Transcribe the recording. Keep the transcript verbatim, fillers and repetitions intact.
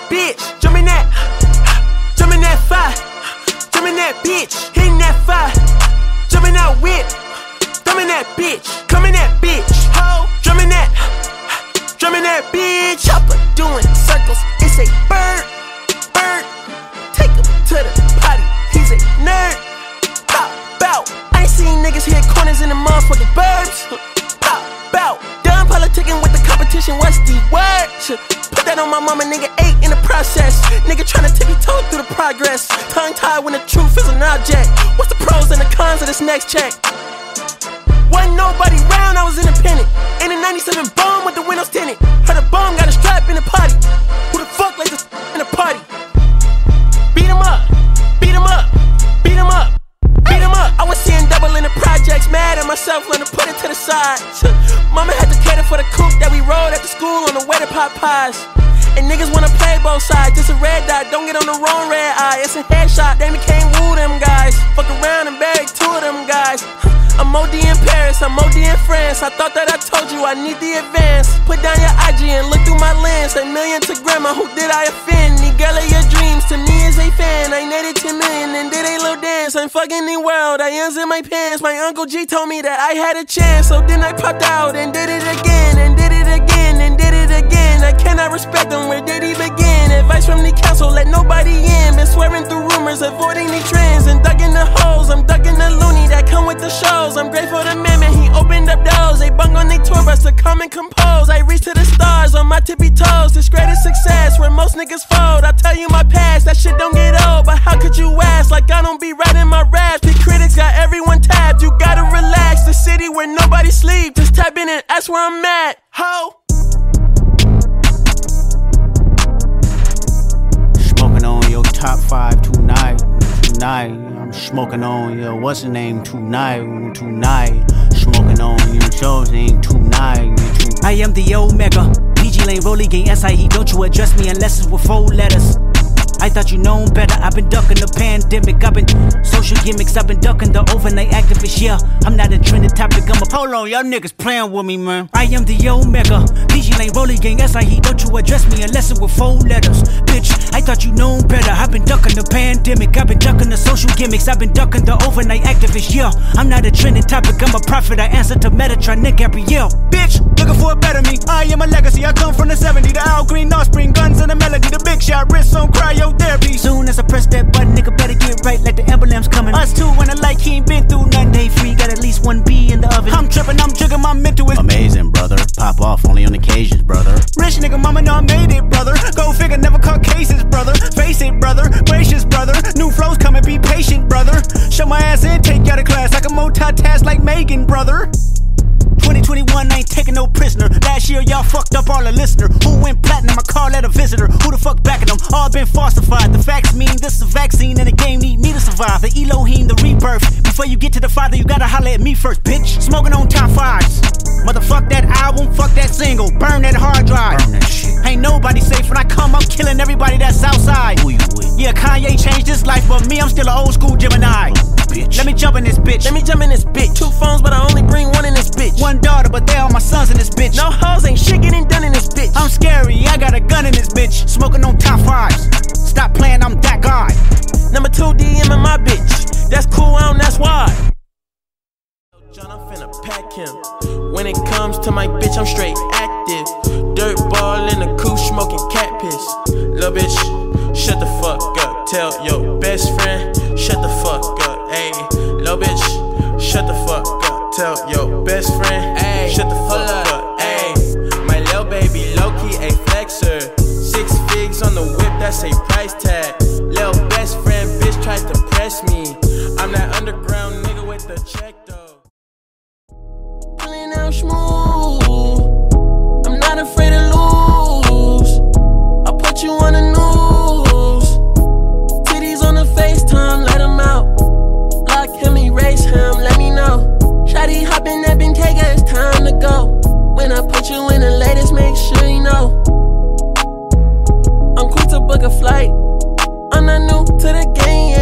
bitch. Jumpin' that, jumpin' that fire. Jumpin' that bitch, hittin' that fire. Jumpin' that whip, thumbin' that bitch. Comin' that bitch, ho. Drummin' that, drummin' that bitch. Chopper doing circles, it's a bird, bird. Take him to the potty, he's a nerd. Bow, bow, I ain't seen niggas hit corners in the motherfucking burbs. Bow, bow, done politickin with the competition, what's the word? Put that on my mama, nigga, eight in the process. Nigga tryna tippy-toe through the progress. Tongue-tied when the truth is an object. What's the pros and the cons of this next check? Wasn't nobody round, I was independent. In a ninety-seven bomb with the windows tinted. Heard a bomb got a strap in the potty. Who the fuck like this in the party? Beat him up, beat him up, beat him up, beat him up. I was seeing double in the projects, mad at myself, learned to put it to the side. Mama had to cater for the coupe that we rode at the school on the way to pot pies. And niggas wanna play both sides, just a red dot, don't get on the wrong red eye. It's a headshot, they became woo them guys. Fuck around and bag two of them guys. I'm O D in Paris, I'm O D in France. I thought that I told you I need the advance. Put down your I G and look through my lens. A million to grandma, who did I offend? The girl of your dreams, to me is a fan. I netted ten million and did a little dance. I'm fucking the world, I ends in my pants. My Uncle G told me that I had a chance. So then I popped out and did it again. And did it again, and did it again. I cannot respect him, where did he begin? Advice from the council, let nobody in. Been swearing through rumors, avoiding the trends. And ducking the hoes, I'm ducking the loony that come with the shows. I'm grateful to man, man, he opened up doors. They bung on they tour bus to come and compose. I reach to the stars on my tippy toes. This greatest success where most niggas fold. I tell you my past, that shit don't get old. But how could you ask? Like I don't be writing my raps. The critics got everyone tapped. You gotta relax, the city where nobody sleep. Just tap in and ask where I'm at, ho. Smoking on your top five tonight, tonight. I'm smoking on your what's the name tonight, tonight. Smoking on your show's name tonight, tonight. I am the Omega, P G Lane, Rolly Gang, S I E. Don't you address me unless it's with four letters. I thought you known better, I've been ducking the pandemic. I've been social gimmicks, I've been ducking the overnight activists. Yeah, I'm not a trending topic, I'm a hold on, y'all niggas playing with me, man. I am the Omega, P G Lane, Rolly Gang, S I E. Don't you address me unless it with four letters. Bitch, I thought you known better, I've been ducking the pandemic. I've been ducking the social gimmicks, I've been ducking the overnight activists. Yeah, I'm not a trending topic, I'm a prophet. I answer to Metatron, Nick Gabrielle. Bitch, looking for a better me, I am a legacy. I come from the seventies, the Al Green, offspring, guns and the melody. The big shot, wrists on cryo therapy. Soon as I press that button, nigga better get right like the emblem's coming. Us two when I like Keem, been through nothing. Day free, got at least one B in the oven. I'm tripping, I'm jigging, my mental is amazing, brother. Pop off only on occasions, brother. Rich nigga, mama know I made it, brother. Go figure, never caught cases, brother. Face it, brother. Gracious, brother. New flows coming, be patient, brother. Show my ass in, take you out of class. I can multitask like Megan, brother. twenty twenty-one, I ain't taking no prisoner. Last year, y'all fucked up all the listener. Who went platinum? I call that a visitor. Who the fuck backing them? All been falsified. The facts mean this is a vaccine and the game need me to survive. The Elohim, the rebirth. Before you get to the father, you gotta holler at me first, bitch. Smoking on top fives. Motherfuck that album, fuck that single. Burn that hard drive. Burn that shit. Ain't nobody safe when I come up killing everybody that's outside. Who you with? Yeah, Kanye changed his life, but me, I'm still an old school Gemini. Bitch. Let me jump in this bitch. Let me jump in this bitch. Two phones, but I only bring one in this bitch. One daughter, but they all my sons in this bitch. No hoes, ain't shit getting done in this bitch. I'm scary, I got a gun in this bitch. Smoking on top fives. Stop playing, I'm that guy. Number two D M in my bitch. That's cool, I don't, that's why. John, I'm finna pack him. When it comes to my bitch, I'm straight active. Dirt ball in the coupe, smoking cat piss. Lil' bitch, shut the fuck up. Tell your best friend, shut the fuck up. Ayy, lil' bitch, shut the fuck up. Tell your best friend, ayy, shut the fuck up. Ayy, my lil' baby low-key a flexer. Six figs on the whip, that's a price tag. Lil' best friend, bitch tried to press me. I'm that underground nigga with the check though. Feeling out smooth, I'm not afraid to lose. I'll put you on the news. Titties on the FaceTime, let him out. Block him, erase him, let me know. Shawty hopping up in K, it's time to go. When I put you in the latest, make sure you know. I'm quick to book a flight, I'm not new to the game,